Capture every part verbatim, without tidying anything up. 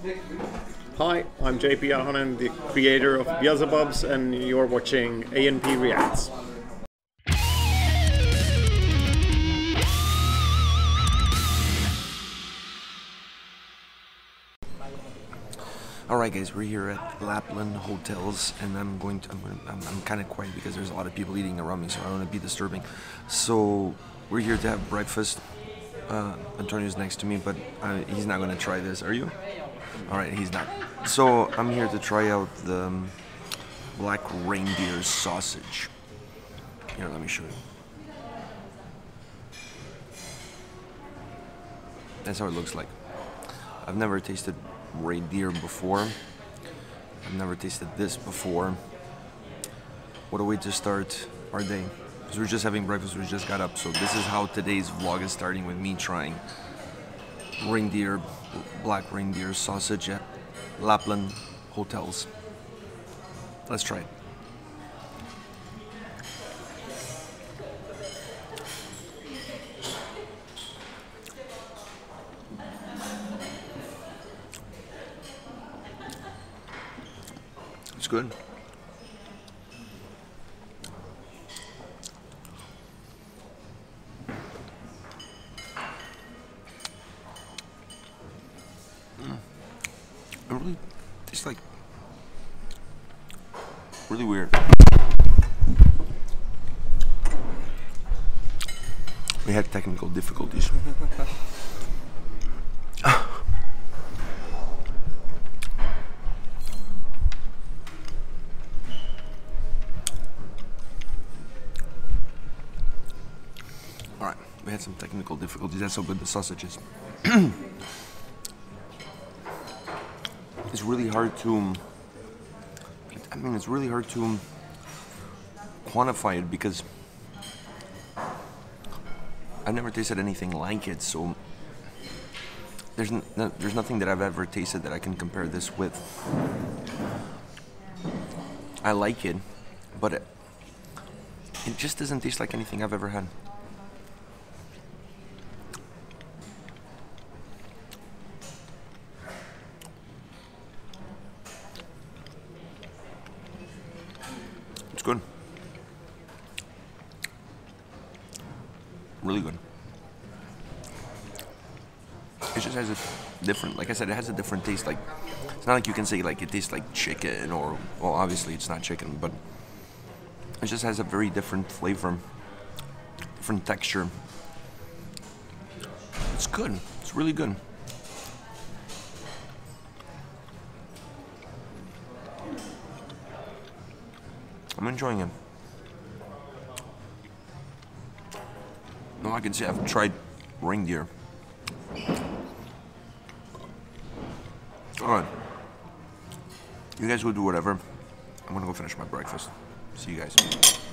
Hi, I'm J P Ahonen, the creator of Belzebubs, and you're watching A N P Reacts. Alright guys, we're here at Lapland Hotels, and I'm going to, I'm, I'm, I'm kind of quiet because there's a lot of people eating around me, so I don't want to be disturbing. So, we're here to have breakfast. Uh, Antonio's next to me, but uh, he's not going to try this, are you? Alright, he's not. So, I'm here to try out the um, black reindeer sausage. Here, let me show you. That's how it looks like. I've never tasted reindeer before. I've never tasted this before. What a way to start our day. Because we're just having breakfast, we just got up. So this is how today's vlog is starting, with me trying reindeer, black reindeer sausage at Lapland Hotels. Let's try it. It's good. Mm. It really tastes like really weird. We had technical difficulties. Alright, we had some technical difficulties. That's how good the sausage is. It's really hard to, I mean, it's really hard to quantify it because I've never tasted anything like it, so there's, n no, there's nothing that I've ever tasted that I can compare this with. I like it, but it, it just doesn't taste like anything I've ever had. It's good. Really good. It just has a different, like I said, it has a different taste. Like, it's not like you can say like it tastes like chicken, or, well, obviously it's not chicken, but it just has a very different flavor, different texture. It's good. It's really good. I'm enjoying it. No, I can say I've tried reindeer. Alright. You guys go do whatever. I'm gonna go finish my breakfast. See you guys.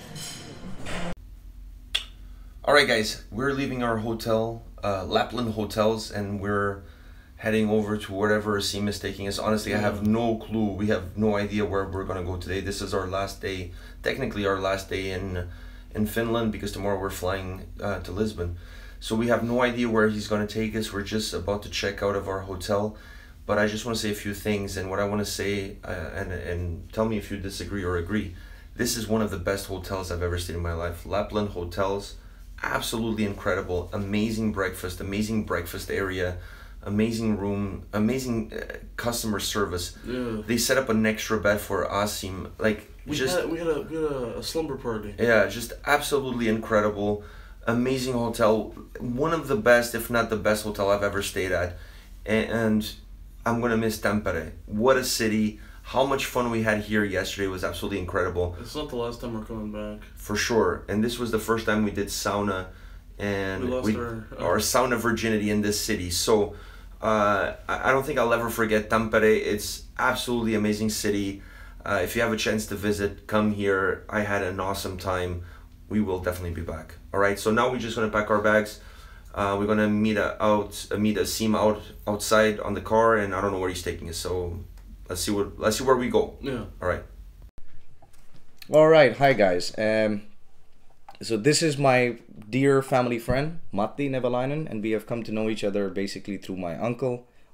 Alright guys, we're leaving our hotel, uh, Lapland Hotels, and we're heading over to wherever Sim is taking us. Honestly, I have no clue. We have no idea where we're gonna go today. This is our last day, technically our last day in in Finland, because tomorrow we're flying uh, to Lisbon. So we have no idea where he's gonna take us. We're just about to check out of our hotel. But I just want to say a few things, and what I want to say, uh, and, and tell me if you disagree or agree. This is one of the best hotels I've ever stayed in my life. Lapland Hotels, absolutely incredible. Amazing breakfast, amazing breakfast area, amazing room, amazing uh, customer service. Yeah. They set up an extra bed for Asim. Like, we just had, we had, a, we had a, a slumber party. Yeah, just absolutely incredible. Amazing hotel. One of the best, if not the best hotel I've ever stayed at. And, and I'm gonna miss Tampere. What a city. How much fun we had here yesterday was absolutely incredible. It's not the last time we're coming back. For sure. And this was the first time we did sauna, and we lost we, our, uh, our sauna virginity in this city. So uh, I don't think I'll ever forget Tampere. It's absolutely amazing city. Uh, if you have a chance to visit, come here. I had an awesome time. We will definitely be back. All right, so now we're just gonna pack our bags. Uh, we're gonna meet a out uh, meet a Sim out outside on the car, and I don't know where he's taking us. So let's see what let's see where we go. Yeah. All right. All right. Hi guys. Um, so this is my dear family friend Matti Nevalainen, and we have come to know each other basically through my uncle,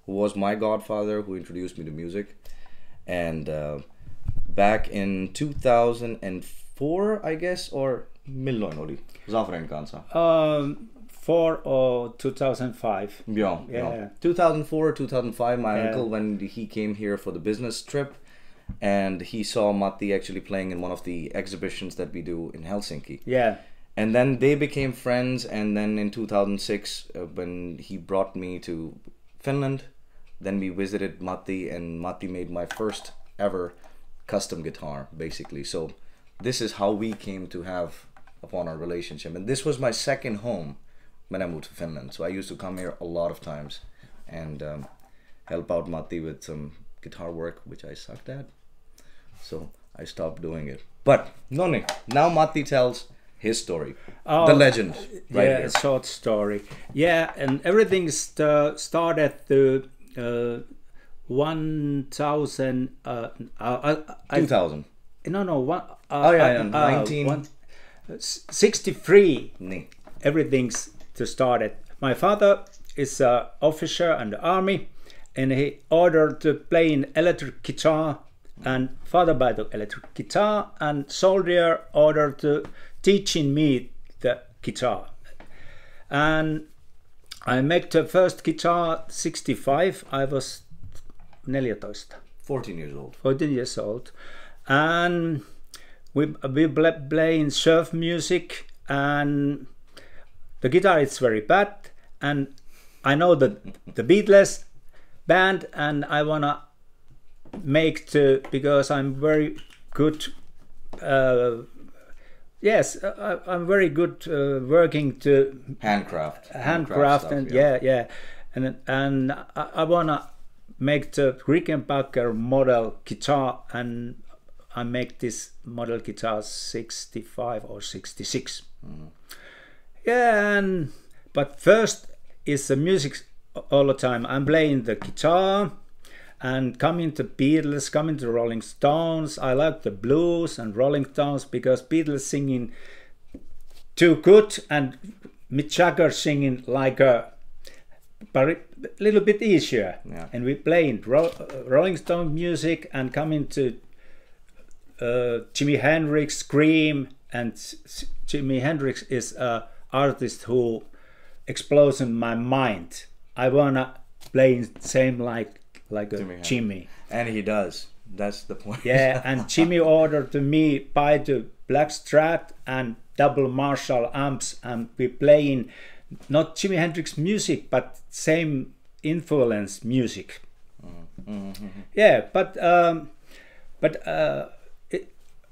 who was my godfather, who introduced me to music. And uh, back in two thousand four, I guess, or milloin oli Zafren kanssa? Um, four or two thousand five. Yeah, Yeah. yeah. two thousand four, two thousand five, my Yeah. uncle, when he came here for the business trip, and he saw Matti actually playing in one of the exhibitions that we do in Helsinki. Yeah. And then they became friends, and then in two thousand six, uh, when he brought me to Finland, then we visited Matti, and Matti made my first ever custom guitar, basically. So this is how we came to have upon our relationship. And this was my second home when I moved to Finland. So I used to come here a lot of times and um, help out Matti with some guitar work, which I sucked at. So I stopped doing it. But, Noni, now Matti tells his story. Oh, the legend, right yeah, here. a short story. Yeah, and everything st- started to uh, one thousand. Uh, uh, I, two thousand. No, no, one. Uh, Oh, yeah, yeah, uh, nineteen. one, sixty-three. Niin. Everything's to started. My father is an officer in the army, and he ordered to play an electric guitar, and father buy the electric guitar, and soldier ordered to teaching me the guitar. And I made the first guitar sixty-five. I was neljätoista. fourteen years old. fourteen years old, and we we play playing surf music, and the guitar is very bad, and I know the the Beatles band, and I wanna make to because I'm very good. Uh, yes, I, I'm very good uh, working to Handcraft. handcraft stuff, and yeah, yeah, and and I, I wanna make the Rickenbacker model guitar, and I make this model guitar sixty-five or sixty-six. Mm. Yeah, and but first is the music all the time. I'm playing the guitar and coming to Beatles, coming to Rolling Stones. I like the blues and Rolling Stones because Beatles singing too good and Mick Jagger singing like a but a little bit easier. Yeah. And we playing ro- Rolling Stone music and coming to uh, Jimi Hendrix, Scream, and S- Jimi Hendrix is a artist who explodes in my mind. I wanna play same like like a Jimi Jimmy. And he does. That's the point. Yeah, and Jimmy ordered to me buy the black Strat and double Marshall amps, and we playing not Jimi Hendrix music, but same influence music. Mm-hmm. Yeah, but um, but uh, it,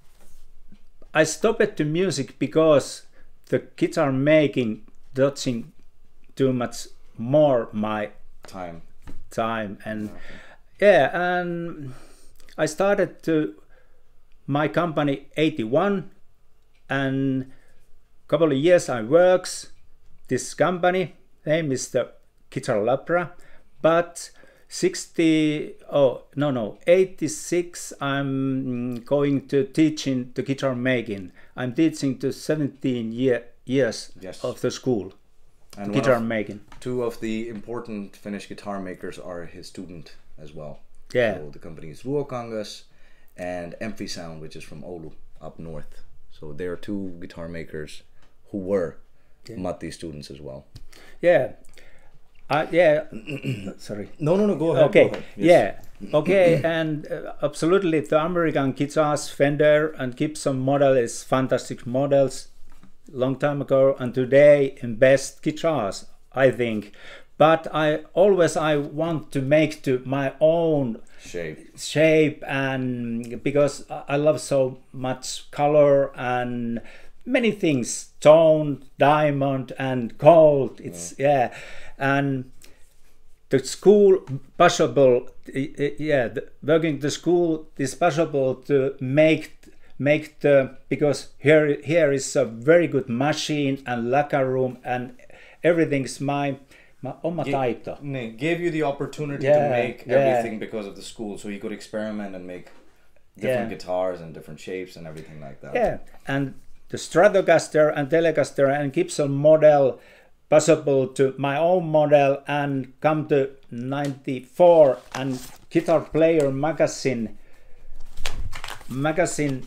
I stopped the music because the guitar making touching too much more my Time. time, and yeah, and I started to my company eighty-one, and couple of years I works this company name is the Guitar Labra, but sixty oh no no eighty-six I'm going to teaching the guitar making. I'm teaching to seventeen year, years Yes. of the school And one guitar of- making. Two of the important Finnish guitar makers are his student as well. Yeah. So the company is Ruokangas and Emphy Sound, which is from Oulu up north. So there are two guitar makers who were Yeah. Matti students as well. Yeah. Uh, yeah. Sorry. No, no, no. Go ahead. Okay. Go ahead. Yeah. Okay. And uh, absolutely, the American guitars, Fender and Gibson model is fantastic models. Long time ago and today in best guitars, I think. But I always I want to make to my own Shape. shape, and because I love so much color and many things, tone, diamond and gold. It's yeah, and the school possible yeah the, working the school is possible to make make the because here here is a very good machine and lacquer room and everything's my my oma taito. Niin, gave you the opportunity Yeah, to make yeah. everything because of the school, so you could experiment and make different Yeah. guitars and different shapes and everything like that. Yeah, and the Stratocaster and Telecaster and Gibson model possible to my own model and come to ninety-four and Guitar Player magazine magazine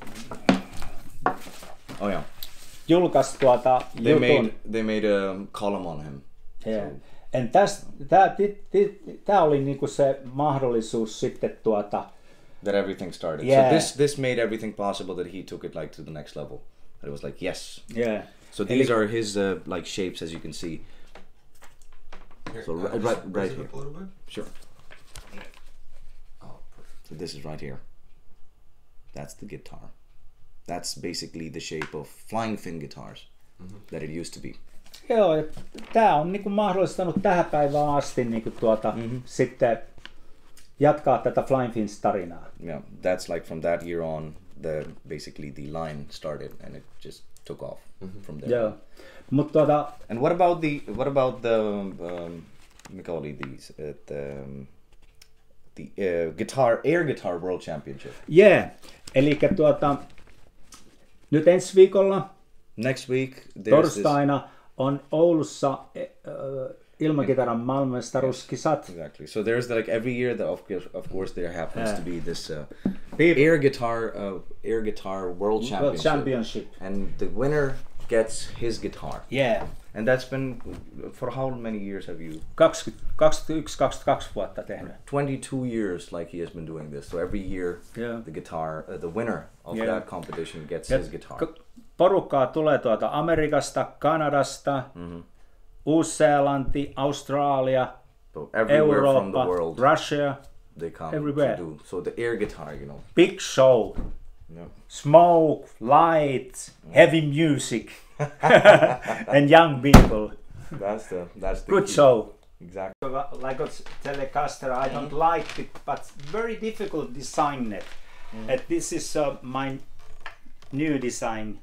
Oh yeah. julkaisi tuota They jutun. made they made a column on him. Yeah. En tästä, tää, tää oli niinku se mahdollisuus sitten tuota That everything started. Yeah. So this this made everything possible that he took it like to the next level. And it was like yes. yeah. So these Eli- are his uh, like shapes as you can see. So Uh, right just right, raise right it here. up a little bit. Sure. Oh, perfect. So this is right here. That's the guitar. That's basically the shape of flying fin guitars Mm-hmm. that it used to be. Joo, ja tää on niinku mahdollistanut tähän päivään asti niinku tuota Mhm. sitten jatkaa tätä Flying Fins tarinaa. Yeah, that's like from that year on, the basically the line started and it just took off from there. Joo. Mut tuota And what about the what about the um, mikä oli these uh, the um, the uh, guitar air guitar world championship? yeah. Elikkä tuota nyt ensi viikolla Next week there's torstaina on Oulussa äh, ilmakitaran maailmanmestaruuskisat. this exactly. So there's the, like every year that of course of course there happens Yeah. to be this uh, People- air guitar uh, air guitar world championship. World Championship. And the winner gets his guitar. Yeah. And that's been for how many years have you? kaksikymmentä, kaksikymmentäyksi kaksikymmentäkaksi vuotta tehnyt. twenty-two years like he has been doing this. So every year Yeah. the guitar uh, the winner of Yeah. that competition gets Ja his guitar. k- porukkaa tulee tuolta Amerikasta, Kanadasta, Mhm. Uusi-Seelanti, Australia, So everywhere from the Eurooppa, world Russia. they come everywhere. to do. So the air guitar, you know. Big show. Yeah. Smoke, lights, heavy music, and young people. That's the that's the Good key. show. Exactly. Like a Telecaster, I don't like it, but very difficult design it. And this is uh, my new design.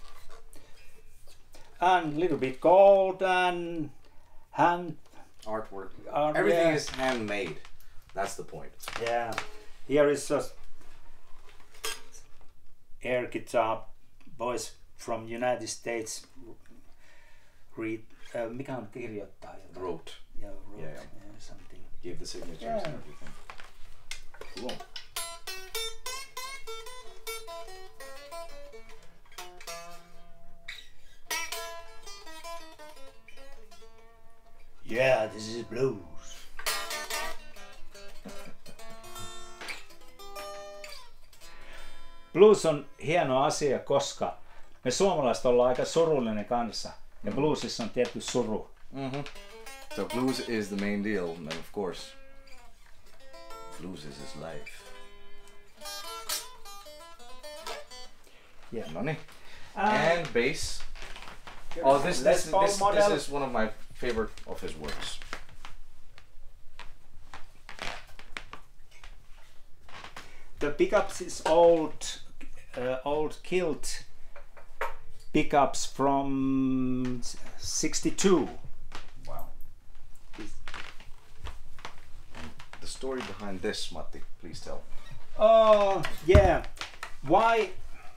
And little bit gold and hand. Artwork. Art, Everything yeah. is handmade. That's the point. Yeah. Here is a air guitar voice from United States. Read. Uh, mikä on kirjoittaja? Wrote. Yeah, wrote. Yeah, yeah. yeah, something. Give the signatures Yeah. and everything. Cool. Yeah, this is blues. Blues on hieno asia, koska me suomalaiset ollaan aika surullinen kansa. Ja bluesissa on tietty suru. Mm-hmm. So blues is the main deal, and of course, blues is his life. Yeah. Money. And And bass. Oh, this Les this, Paul this, this model. is one of my favorite of his works. the pickups is old, uh, old kilt pickups from sixty-two. Wow. The story behind this, Matti, please tell. Oh, yeah. Why?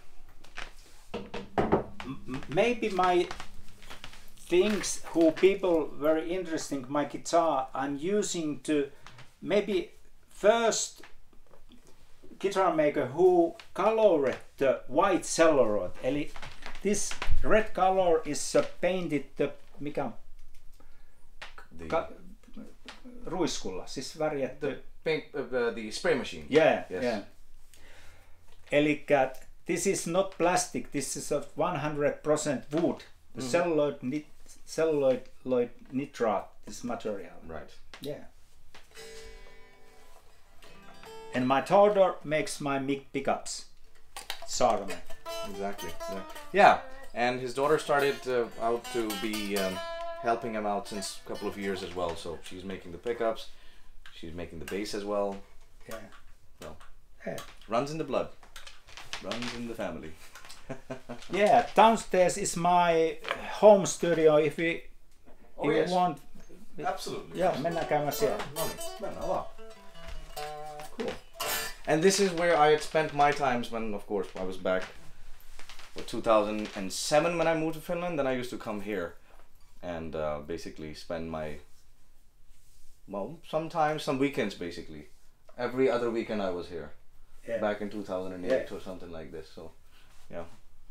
M- maybe my things who people very interesting my guitar I'm using to maybe first guitar maker who colored the white celluloid. Eli this red color is uh, painted the mikä on The, ka- ruiskulla, siis värjätty. paint, uh, the spray machine. Yeah, Yes. yeah. Elikkä this is not plastic, this is a one hundred percent wood. The celluloid, nit- celluloid nitrate, this material. Right. Yeah. And my daughter makes my mic pickups. Saarinen. Exactly. Yeah. Yeah. And his daughter started uh, out to be um, helping him out since a couple of years as well. So she's making the pickups, she's making the bass as well. Yeah. Well, Yeah. runs in the blood, runs in the family. Yeah, downstairs is my home studio. If we, Oh, if yes. you want, Absolutely. yeah, mennään käymään siellä. No niin, mennään vaan. Cool. And this is where I had spent my times when, of course, I was back. What, two thousand seven when I moved to Finland. Then I used to come here and uh, basically spend my, well, sometimes some weekends basically. Every other weekend I was here, Yeah. back in two thousand eight Yeah. or something like this. So, yeah.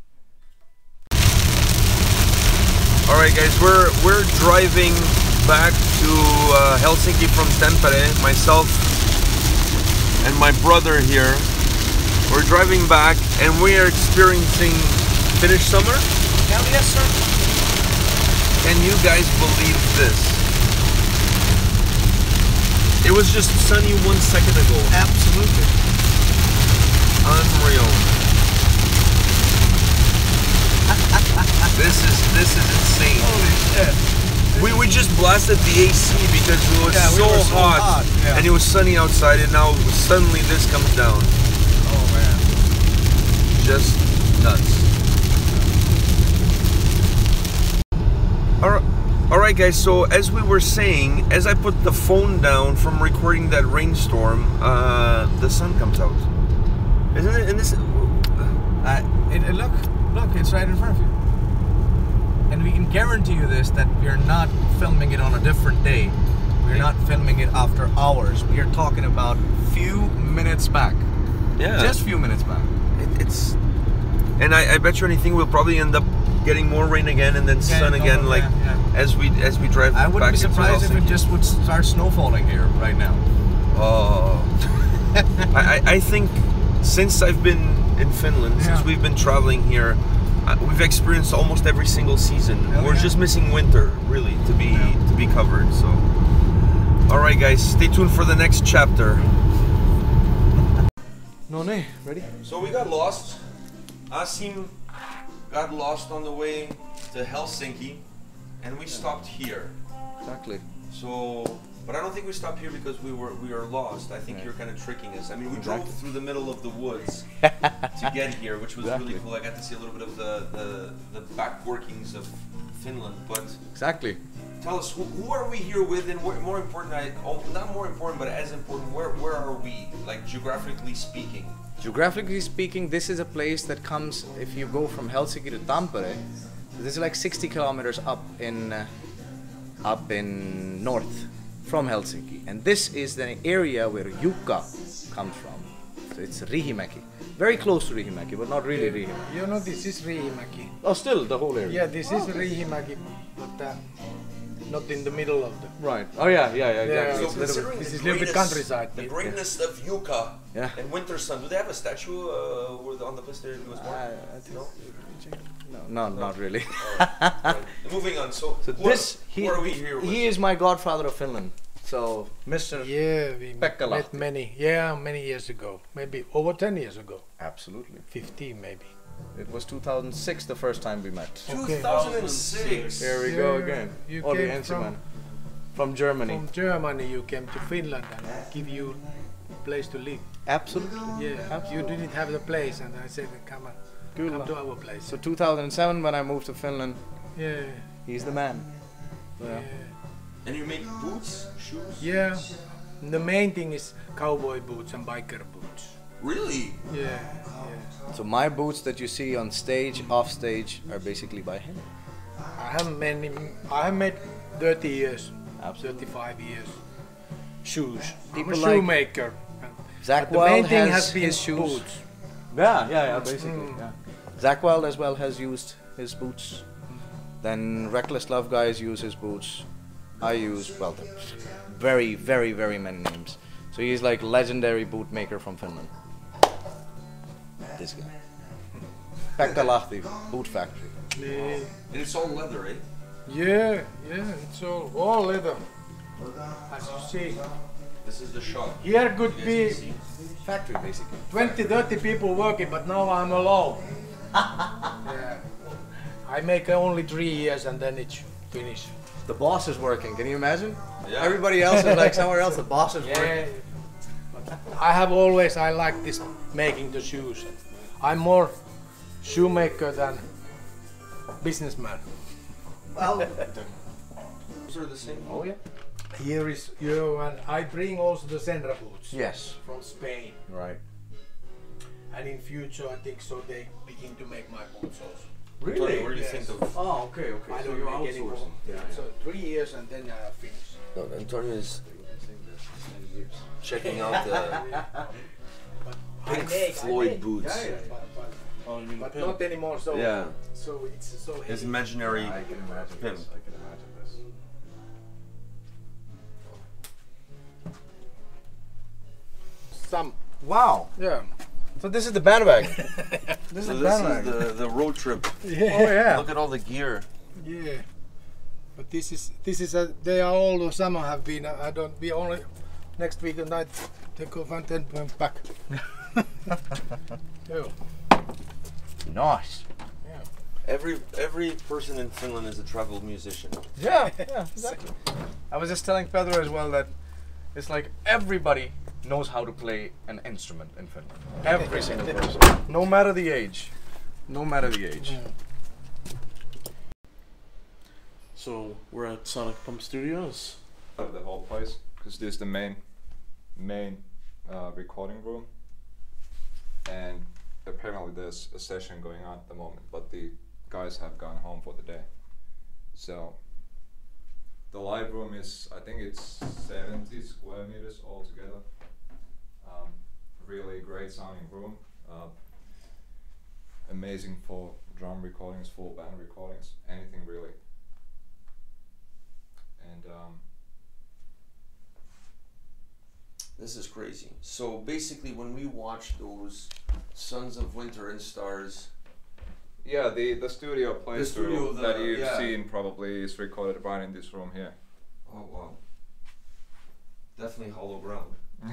All right, guys, we're we're driving back to uh, Helsinki from Tampere. Myself and my brother here. We're driving back, and we are experiencing Finnish summer. Hell yes, sir. Can you guys believe this? It was just sunny one second ago. Absolutely. Unreal. This is this is insane. Holy shit. We we just blasted the A C because it was Yeah, we so, were so hot, hot, yeah. and it was sunny outside, and now suddenly this comes down. Oh man. Just nuts. Alright, all right, guys. So as we were saying, as I put the phone down from recording that rainstorm, uh, the sun comes out. Isn't it? And this. Uh, it, it, look, look, it's right in front of you. And we can guarantee you this, that we're not filming it on a different day. We're not filming it after hours. We are talking about few minutes back. Yeah. Just few minutes back. It, it's. And I, I bet you anything we'll probably end up getting more rain again and then Yeah, sun no, again, yeah, like yeah. as we as we drive. I wouldn't back be into surprised if it Helsinki. just would start snowfalling here right now. Oh. I, I I think since I've been in Finland, Yeah. since we've been traveling here, uh, we've experienced almost every single season. Oh, We're yeah. just missing winter, really, to be Yeah. to be covered. So, all right, guys, stay tuned for the next chapter. No, no, ready? So we got lost. Asim got lost on the way to Helsinki, and we stopped here. Exactly. So, but I don't think we stopped here because we were we are lost. I think Yeah. you're kind of tricking us. I mean, we Exactly. drove through the middle of the woods to get here, which was Exactly. really cool. I got to see a little bit of the the, the back workings of Finland. But Exactly. tell us, who, who are we here with, and where, more important, I, oh, not more important, but as important, where where are we, like geographically speaking? Geographically speaking, this is a place that comes, if you go from Helsinki to Tampere, this is like sixty kilometers up in uh, up in north from Helsinki, and this is the area where Jukka comes from. So it's Riihimäki, very close to Riihimäki, but not really Riihimäki. You know, this is Riihimäki. Oh, still the whole area. Yeah, this is Riihimäki, but uh, not in the middle of the. Right. Oh yeah, yeah, yeah, Yeah, exactly. so It's a little bit- considering this the is a little bit greatness- countryside. The greatness of Jukka Yeah. and Winter Sun. Do they have a statue uh, where the, on the place there he was born? I- I think no. No, no, not really. Right. Moving on. So, So who, this, are, he, who are we here with? he is my godfather of Finland. So, Mister Yeah, we Pekka met Lahti. many. Yeah, many years ago. Maybe over ten years ago. Absolutely. Fifteen, maybe. It was two thousand six the first time we met. Okay. two thousand six. Here we go Yeah, again. you Oh, the came Ensiman. from- From Germany. From Germany, you came to Finland and give you place to live. Absolutely. Yeah, Absolutely. you didn't have the place, and I said, "Come on, Good come luck. to our place." So two thousand seven when I moved to Finland, Yeah, he's the man. Yeah. yeah, And you make boots, shoes? yeah. The main thing is cowboy boots and biker boots. Really? Yeah, yeah. So my boots that you see on stage, off stage, are basically by him. I have many. I have made thirty years, Absolutely. thirty-five years shoes. I'm People a like- shoemaker. Zach But the main Wild thing has, has been his shoes. boots. Yeah, yeah, yeah, basically. Mm. Yeah. Zach Wild as well has used his boots. Then Reckless Love guys use his boots. I use, well, the very, very, very many names. So he's like legendary bootmaker from Finland. This guy. Pekka Lahti, boot factory. Yeah, And it's all leather, eh? yeah, yeah. It's all, all leather. As you see, This is the shop. here could You guys be can see. Factory, basically. twenty, thirty people working, but now I'm alone. Yeah. I make only three years and then it's finished. The boss is working, can you imagine? Yeah. Everybody else is like somewhere else, the boss is working. Yeah. But I have always, I like this making the shoes. I'm more shoemaker than businessman. Well, Those are the same. oh yeah. Here is you, and I bring also the Senra boots Yes. from Spain. Right. And in future, I think so they begin to make my boots also. Really? Tony, what do you Yes. think of? Oh, okay, okay. I so don't you're make any more. outsourcing. Yeah, So three years and then uh, finish. No, Antonio is checking out the Pink I make, Floyd I make. boots. Yeah, yeah, but, but, Oh, you mean but the pimp? not anymore. So Yeah, so it's so his heavy. imaginary I can imagine pimp. this. I can imagine this. Some Wow. yeah. So this is the bandwagon. This is So the this bandwagon. is the, the road trip. Yeah. Oh yeah. Look at all the gear. Yeah. But this is this is a they are all the summer have been. uh, I don't be only next week and night take off and then point back. Yeah. Nice. Every every person in Finland is a travel musician. Yeah, yeah, exactly. I was just telling Pedro as well that it's like everybody knows how to play an instrument in Finland. Every single person. No matter the age. No matter the age. So we're at Sonic Pump Studios. Of the whole place, because this is the main main uh, recording room, and apparently there's a session going on at the moment, but the guys have gone home for the day. So the live room is, I think it's seventy square meters altogether. Um, really great sounding room. Uh, amazing for drum recordings, full band recordings, anything really. And um, This is crazy. So basically, when we watch those Sons of Winter and Stars, yeah, the the studio the playthrough studio the, that you've yeah. seen probably is recorded right in this room here. Oh wow, definitely hollow ground.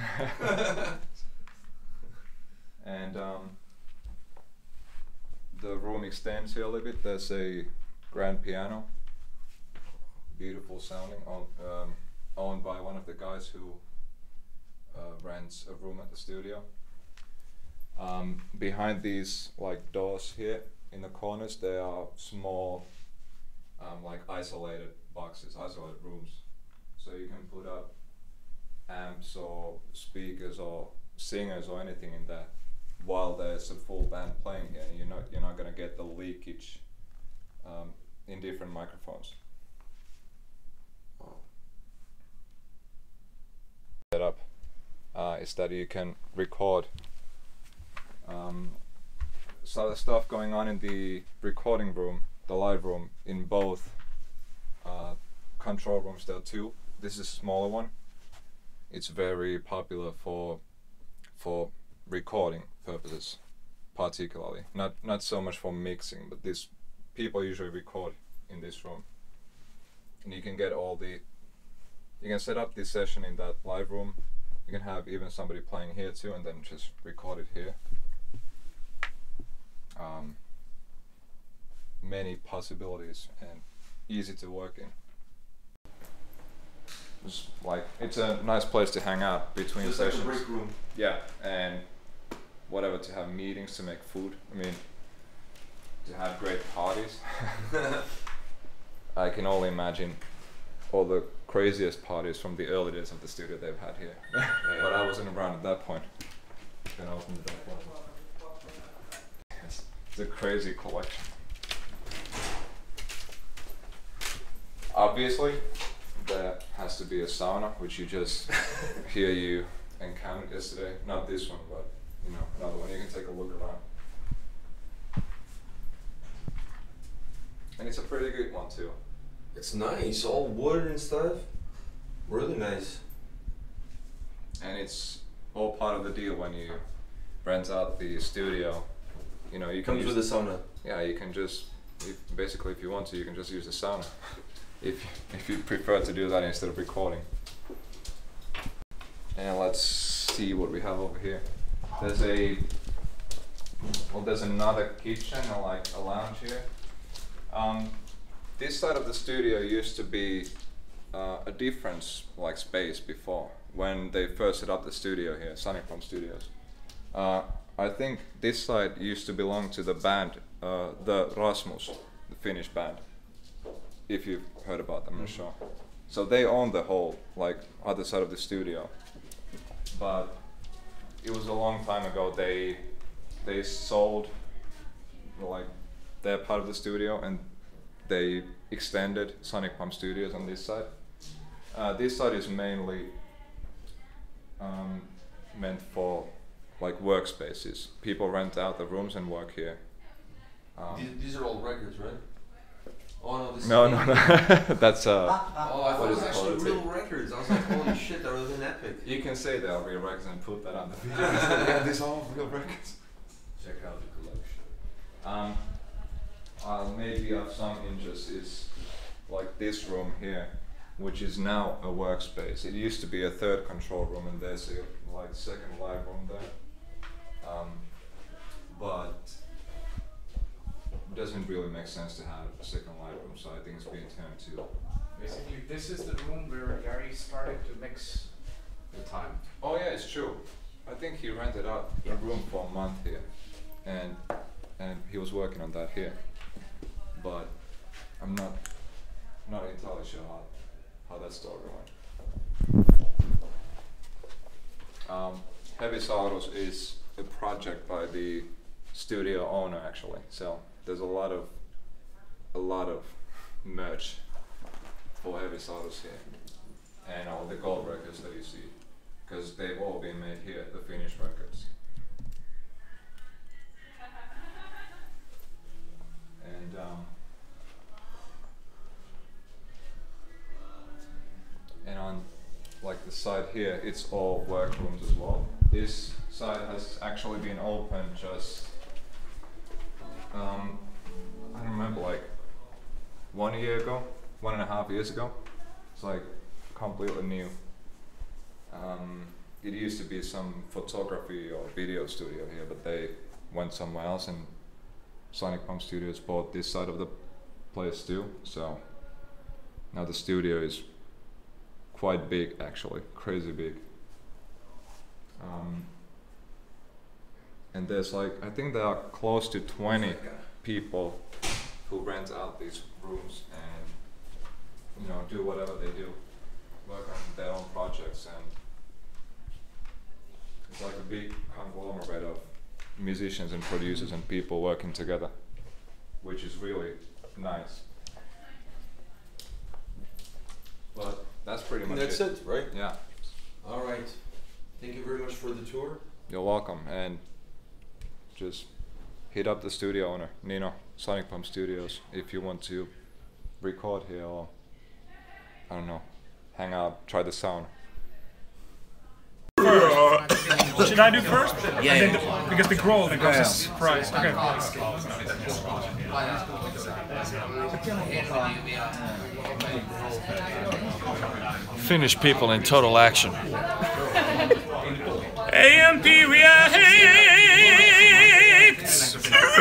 And um, the room extends here a little bit. There's a grand piano, beautiful sounding, own, um, owned by one of the guys who uh, rents a room at the studio. Um, behind these like doors here in the corners, there are small um, like isolated boxes, isolated rooms, so you can put up amps or speakers or singers or anything in there while there's a full band playing here. You're not you're not gonna get the leakage um, in different microphones. Set up uh, is that you can record um, some of the stuff going on in the recording room, the live room, in both uh, control rooms. There are two. This is a smaller one. It's very popular for for recording purposes, particularly. Not not so much for mixing, but this people usually record in this room. And you can get all the you can set up this session in that live room. You can have even somebody playing here too, and then just record it here. Um, many possibilities and easy to work in. It's like it's a nice place to hang out between Just like a sessions. break room. Yeah, and whatever, to have meetings, to make food. I mean, to have great parties. I can only imagine all the craziest parties from the early days of the studio they've had here. But I wasn't around at that point. Can I open the door? It's, it's a crazy collection. Obviously, there has to be a sauna, which you just hear you encountered yesterday. Not this one, but you know, another one. You can take a look around. And it's a pretty good one too. It's nice, all wood and stuff. Really nice. And it's all part of the deal when you rent out the studio. You know, you can Comes use with a sauna. Yeah, you can just if, basically, if you want to, you can just use the sauna. if if you prefer to do that instead of recording. And let's see what we have over here. There's a well, there's another kitchen and like a lounge here. Um, this side of the studio used to be uh, a different like space before when they first set up the studio here, Sonic Pump Studios. Uh, I think this side used to belong to the band, uh, the Rasmus, the Finnish band. If you've heard about them, I'm not sure. So they own the whole like other side of the studio. But it was a long time ago. They they sold like they're part of the studio, and they extended Sonic Pump Studios on this side. Uh, this side is mainly um, meant for like workspaces. People rent out the rooms and work here. Um, These, these are all records, right? Oh no, this no, is no, no, that's uh. Oh, I thought it was actually quality. real records. I was like, holy shit, that was an epic. You can say they are real records and put that on the video. Yeah, these are all real records. Check out the collection. Um, uh, maybe of some interest is like this room here, which is now a workspace. It used to be a third control room, and there's a like second live room there. Um, but it doesn't really make sense to have a second live room, so I think it's being turned to. Basically, this is the room where Gary started to mix the time. Oh yeah, it's true. I think he rented out a room for a month here, and and he was working on that here. But I'm not not entirely sure how how that story went. Um, Heavy Sorrows is a project by the studio owner actually. So there's a lot of a lot of merch for Heavy Sorrows here, and all the gold records that you see, because they've all been made here, the finished records. And um, and on like the side here, it's all workrooms as well. This side has actually been open just um, I don't remember, like one year ago, one and a half years ago. It's like completely new. Um, it used to be some photography or video studio here, but they went somewhere else, and Sonic Pump Studios bought this side of the place too. So now the studio is quite big, actually, crazy big. Um, and there's like, I think there are close to twenty people who rent out these rooms and, you know, do whatever they do, work on their own projects, and it's like a big conglomerate of musicians and producers and people working together, which is really nice. But that's pretty much That's it. it, right? Yeah. All right. Thank you very much for the tour. You're welcome, and just hit up the studio owner, Nino, Sonic Pump Studios, if you want to record here or, I don't know, hang out, try the sound. Should I do first? Yeah. And then the, because the growl that goes as a surprise. Okay. Finnish people in total action. A M P reacts!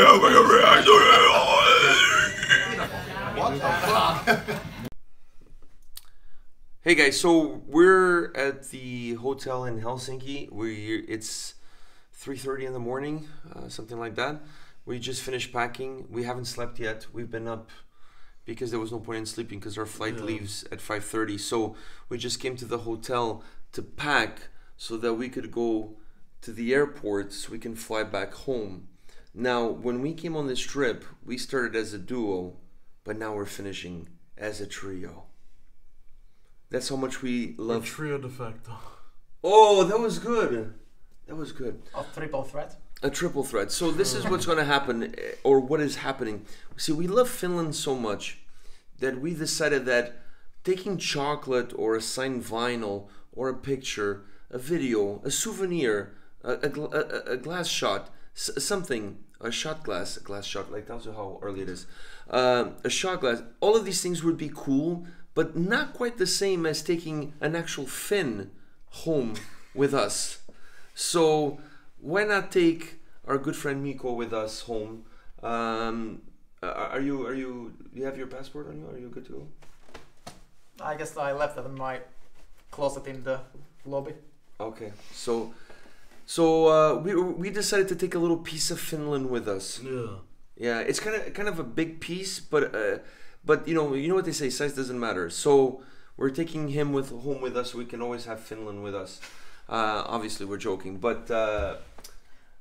Hey guys, so we're at the hotel in Helsinki. We it's three thirty in the morning, uh, something like that. We just finished packing. We haven't slept yet. We've been up because there was no point in sleeping because our flight yeah. leaves at five thirty. So we just came to the hotel to pack so that we could go to the airport so we can fly back home. Now, when we came on this trip, we started as a duo, but now we're finishing as a trio. That's how much we love. A trio de facto. Oh, that was good. That was good. A triple threat. A triple threat. So this is what's going to happen, or what is happening. See, we love Finland so much that we decided that taking chocolate or a signed vinyl or a picture, a video, a souvenir, a, a, a, a glass shot, s something, a shot glass, a glass shot, like tells you how early it is, uh, a shot glass, all of these things would be cool, but not quite the same as taking an actual Finn home with us. So why not take our good friend Mikko with us home? Um, are you, are you, do you have your passport on you? Are you good to go? I guess I left it in my closet in the lobby. Okay, so so uh, we we decided to take a little piece of Finland with us. Yeah. Yeah, it's kind of kind of a big piece, but uh, but you know you know what they say, size doesn't matter. So we're taking him with home with us. So we can always have Finland with us. Uh, obviously, we're joking, but uh,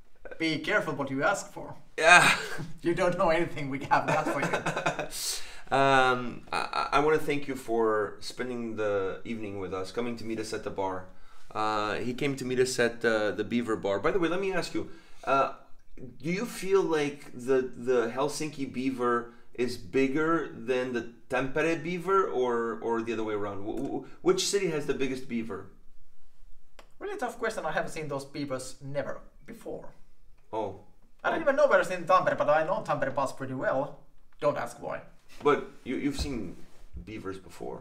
be careful what you ask for. Yeah. You don't know anything we have that for you. um, I, I want to thank you for spending the evening with us, coming to meet us at the bar. Uh, he came to meet us at uh, the Beaver Bar. By the way, let me ask you, uh, do you feel like the, the Helsinki Beaver is bigger than the Tampere Beaver, or, or the other way around? W w which city has the biggest beaver? Really tough question. I haven't seen those beavers never before. Oh. I don't even know where it's in Tampere, but I know Tampere Pass pretty well. Don't ask why. But you, you've seen beavers before.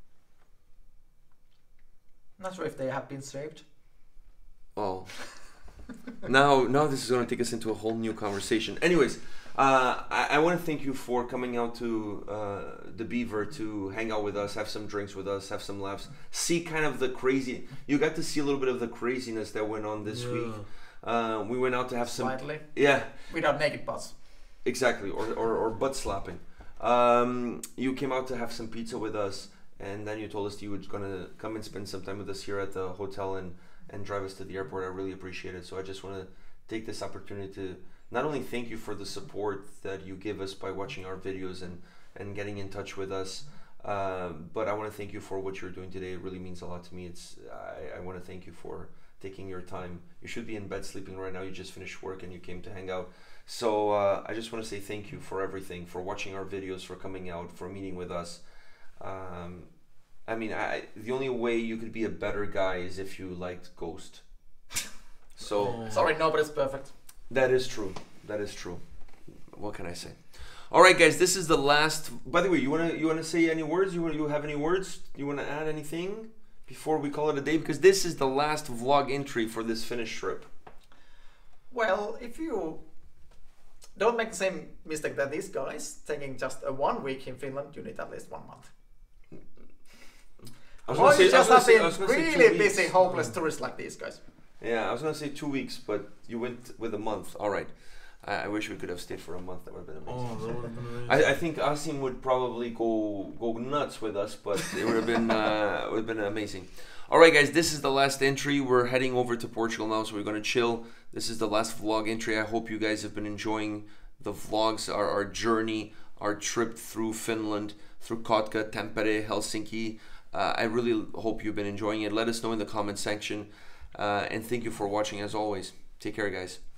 Not sure if they have been saved. Oh. now, now this is going to take us into a whole new conversation. Anyways, uh, I, I want to thank you for coming out to uh, the Beaver to hang out with us, have some drinks with us, have some laughs, see kind of the crazy. You got to see a little bit of the craziness that went on this Yeah. week. Uh, we went out to have some. Slightly. Yeah. Without naked butts. Exactly, or, or, or butt slapping. Um, you came out to have some pizza with us, and then you told us you were going to come and spend some time with us here at the hotel and, and drive us to the airport. I really appreciate it. So I just want to take this opportunity to not only thank you for the support that you give us by watching our videos and, and getting in touch with us, uh, but I want to thank you for what you're doing today. It really means a lot to me. It's I, I want to thank you for taking your time. You should be in bed sleeping right now. You just finished work and you came to hang out. So uh, I just want to say thank you for everything, for watching our videos, for coming out, for meeting with us. Um, I mean, I, the only way you could be a better guy is if you liked Ghost. So sorry, nobody's perfect. That is true. That is true. What can I say? All right, guys. This is the last. By the way, you wanna you wanna say any words? You wanna, you have any words? You wanna add anything before we call it a day? Because this is the last vlog entry for this Finnish trip. Well, if you don't make the same mistake that these guys, taking just a one week in Finland, you need at least one month. I was Or gonna say- you I was just gonna have say- I was been gonna say two really weeks. busy, hopeless tourists like these guys. Yeah, I was gonna say two weeks, but you went with a month. All right. I, I wish we could have stayed for a month. That would have been amazing. Oh, that would have been amazing. I, I think Asim would probably go go nuts with us, but it would have been uh, would have been amazing. All right, guys, this is the last entry. We're heading over to Portugal now, so we're gonna chill. This is the last vlog entry. I hope you guys have been enjoying the vlogs, our, our journey, our trip through Finland, through Kotka, Tampere, Helsinki. Uh, I really hope you've been enjoying it. Let us know in the comment section, uh, and thank you for watching as always. Take care, guys.